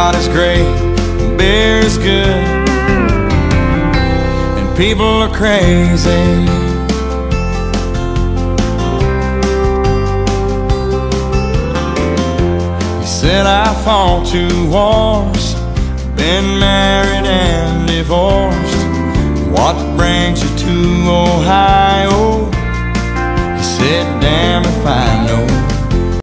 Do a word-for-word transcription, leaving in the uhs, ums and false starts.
God is great, beer is good, and people are crazy. He said I fought two wars, been married and divorced. What brings you to Ohio? He said, damn if I know.